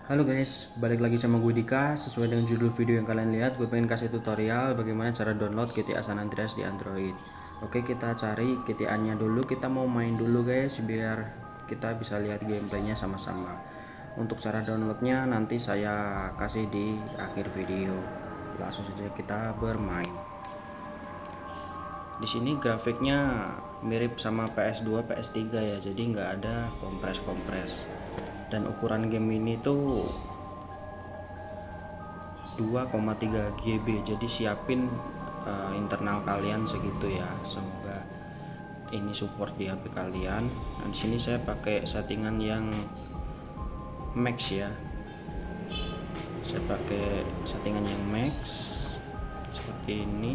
Halo guys, balik lagi sama gue Dika. Sesuai dengan judul video yang kalian lihat, gue pengen kasih tutorial bagaimana cara download GTA San Andreas di Android. Oke, kita cari GTA-nya dulu. Kita mau main dulu guys, biar kita bisa lihat gameplaynya sama-sama. Untuk cara downloadnya nanti saya kasih di akhir video. Langsung saja kita bermain. Di sini grafiknya mirip sama PS2, PS3 ya, jadi nggak ada kompres-kompres. Dan ukuran game ini tuh 2,3 GB, jadi siapin internal kalian segitu ya. Semoga ini support di HP kalian. Nah, di sini saya pakai settingan yang max ya. Saya pakai settingan yang max seperti ini.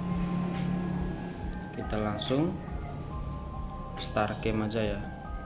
Kita langsung start game aja ya.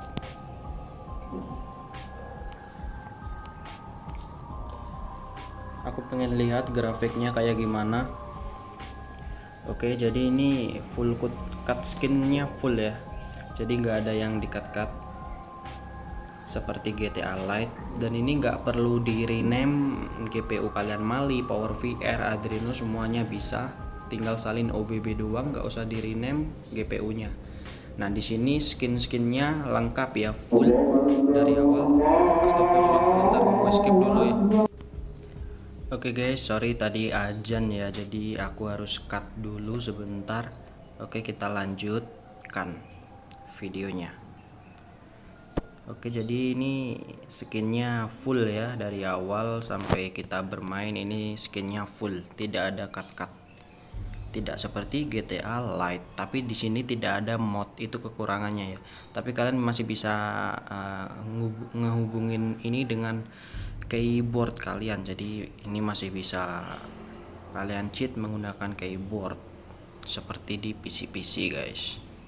Aku pengen lihat grafiknya kayak gimana. Oke, jadi ini full cut skinnya full ya, jadi nggak ada yang di cut seperti GTA Lite. Dan ini nggak perlu di rename GPU kalian, Mali, Power VR, Adreno semuanya bisa, tinggal salin OBB doang, nggak usah di rename GPU nya. Nah, di sini skin-skinnya lengkap ya, full dari awal. Astagfirullah, bentar gue skip dulu ya. Oke guys, sorry tadi azan ya, jadi aku harus cut dulu sebentar. Oke, kita lanjutkan videonya. Oke, jadi ini skinnya full ya, dari awal sampai kita bermain ini skinnya full, tidak ada cut-cut. Tidak seperti GTA Lite, tapi di sini tidak ada mod, itu kekurangannya ya. Tapi kalian masih bisa ngehubungin ini dengan keyboard kalian, jadi ini masih bisa kalian cheat menggunakan keyboard seperti di PC guys.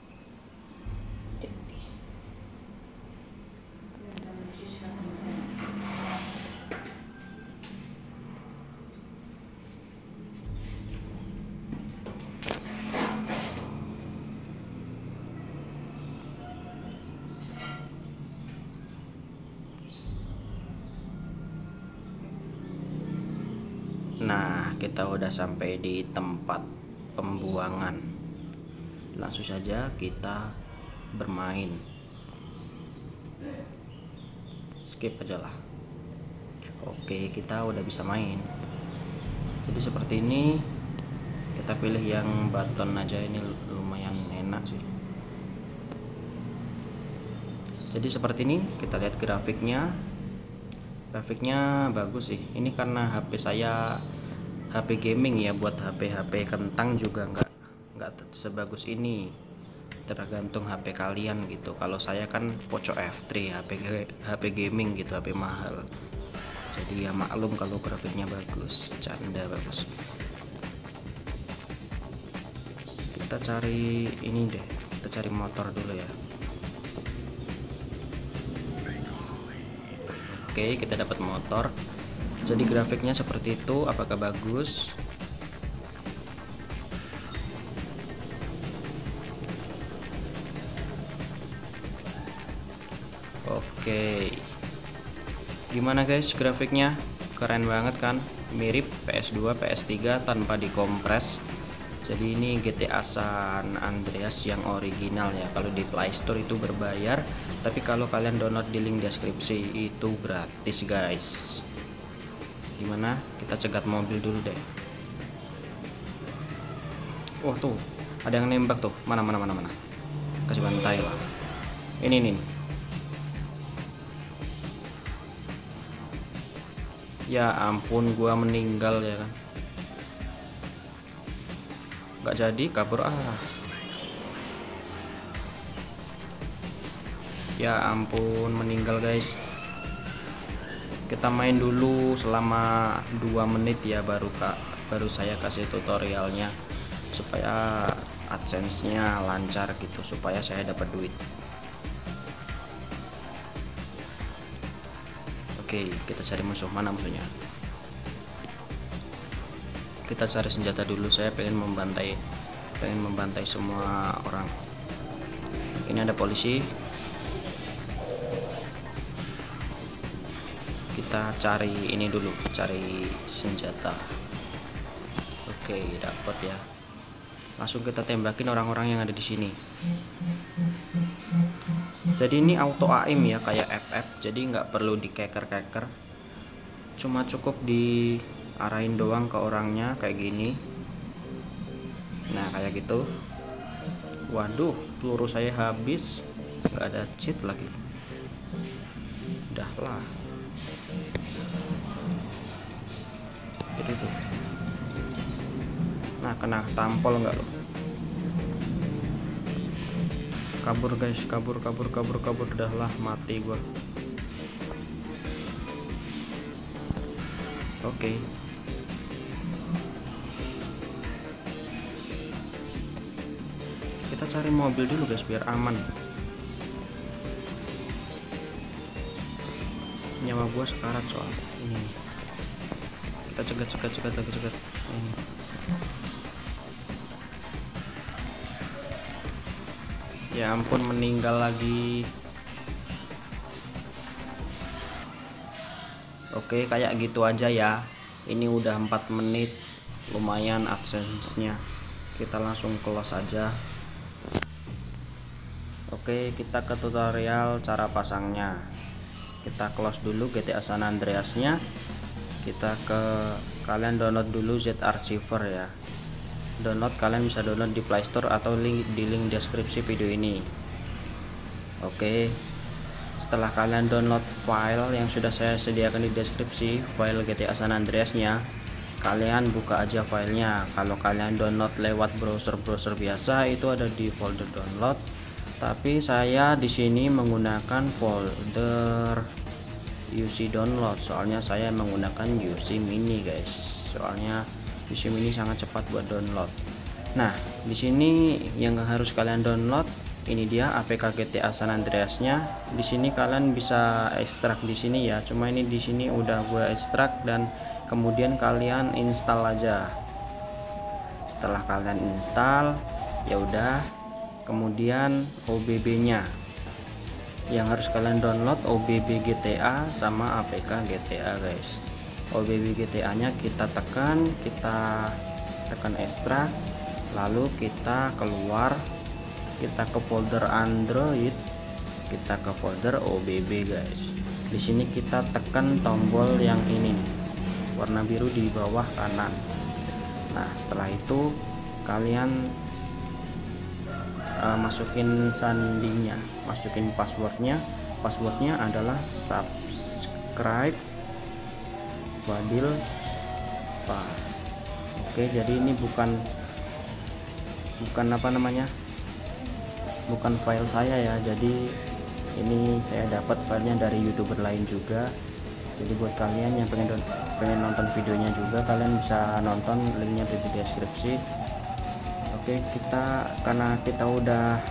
Nah, kita udah sampai di tempat pembuangan. Langsung saja kita bermain. Skip aja lah. Oke, kita udah bisa main. Jadi seperti ini. Kita pilih yang button aja, ini lumayan enak sih. Jadi seperti ini, kita lihat grafiknya. Grafiknya bagus sih. Ini karena HP saya HP gaming ya, buat HP kentang juga nggak sebagus ini. Tergantung HP kalian gitu. Kalau saya kan Poco F3, HP gaming gitu, HP mahal. Jadi ya maklum kalau grafiknya bagus, canda bagus. Kita cari ini deh, kita cari motor dulu ya. Oke, kita dapat motor. Jadi grafiknya seperti itu, apakah bagus? Oke, gimana guys grafiknya? Keren banget kan? Mirip PS2, PS3 tanpa dikompres. Jadi ini GTA San Andreas yang original ya. Kalau di Play Store itu berbayar, tapi kalau kalian download di link deskripsi itu gratis guys. Gimana? Kita cegat mobil dulu deh. Wah tuh, ada yang nembak tuh. Mana. Kasih bantai lah. Ini. Ya ampun, gua meninggal ya kan. Gak jadi, kabur Ya ampun, meninggal guys. Kita main dulu selama 2 menit ya, baru saya kasih tutorialnya supaya AdSense-nya lancar gitu, supaya saya dapat duit. Oke, kita cari musuh. Mana musuhnya? Kita cari senjata dulu. Saya pengen membantai semua orang. Ini ada polisi. kita cari ini dulu, cari senjata. Oke, dapat ya. Langsung kita tembakin orang-orang yang ada di sini. Jadi ini auto aim ya, kayak FF, jadi nggak perlu dikeker-keker, cuma cukup diarahin doang ke orangnya kayak gini. Nah kayak gitu. Waduh, peluru saya habis, nggak ada cheat lagi. Udahlah. Gitu tuh. Nah kena tampol nggak loh? Kabur guys, kabur, udahlah mati gua. Oke. Kita cari mobil dulu guys biar aman. Nyawa gua sekarat soal ini. Kita cegat. Ini. Ya ampun, meninggal lagi. Oke, kayak gitu aja ya. Ini udah 4 menit, lumayan AdSense-nya. Kita langsung close aja. Oke, kita ke tutorial cara pasangnya. Kita close dulu GTA San Andreas-nya. Kalian download dulu Z-Archiver ya. Download, kalian bisa download di Play Store atau di link deskripsi video ini. Oke, setelah kalian download file yang sudah saya sediakan di deskripsi, file GTA San Andreas-nya, kalian buka aja filenya. Kalau kalian download lewat browser biasa, itu ada di folder download, tapi saya di sini menggunakan folder UC download, soalnya saya menggunakan UC mini guys, soalnya UC mini sangat cepat buat download. Nah di sini yang harus kalian download ini dia APK GTA San Andreas-nya. Di sini kalian bisa ekstrak di sini ya, cuma ini di sini udah gue ekstrak dan kemudian kalian install aja. Setelah kalian install ya udah, kemudian OBB-nya yang harus kalian download, OBB GTA sama APK GTA guys. OBB GTA nya kita tekan ekstrak, lalu kita keluar, kita ke folder Android, kita ke folder OBB guys. Di sini kita tekan tombol yang ini warna biru di bawah kanan. Nah setelah itu kalian masukin sandinya, masukin passwordnya adalah subscribe Fadil Pak. Oke, jadi ini bukan apa namanya, bukan file saya ya, jadi ini saya dapat filenya dari YouTuber lain juga. Jadi buat kalian yang pengen nonton videonya juga, kalian bisa nonton, linknya di deskripsi. Oke, karena kita udah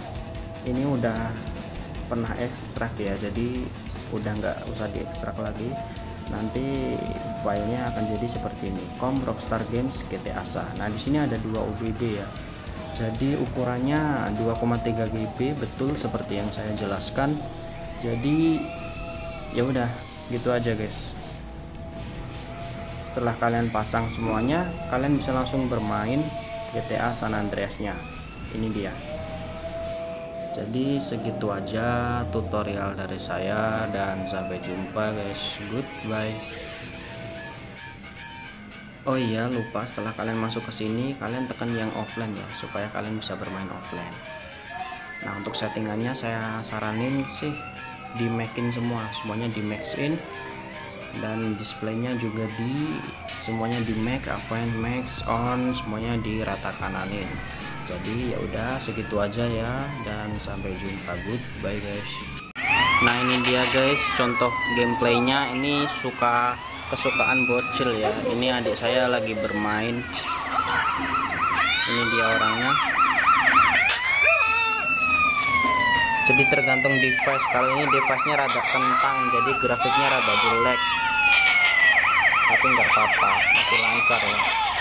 pernah ekstrak ya, jadi udah nggak usah diekstrak lagi. Nanti filenya akan jadi seperti ini, Rockstar Games GTA Sa. Nah di sini ada 2 OBB ya, jadi ukurannya 2,3 GB, betul seperti yang saya jelaskan. Jadi ya udah gitu aja guys. Setelah kalian pasang semuanya, kalian bisa langsung bermain GTA San Andreas-nya. Ini dia. Jadi segitu aja tutorial dari saya, dan sampai jumpa guys. Goodbye. Oh iya, lupa, setelah kalian masuk ke sini kalian tekan yang offline ya, supaya kalian bisa bermain offline. Nah untuk settingannya saya saranin sih di max-in semuanya di max-in, dan displaynya juga semuanya di max, offline, max, on, semuanya di rata kananin. Jadi ya udah segitu aja ya, dan sampai jumpa. Goodbye guys. Nah ini dia guys contoh gameplaynya. Ini kesukaan bocil ya. Ini adik saya lagi bermain. Ini dia orangnya. Jadi tergantung device. Kali ini device-nya rada kentang, jadi grafiknya rada jelek, tapi nggak apa-apa, masih lancar ya.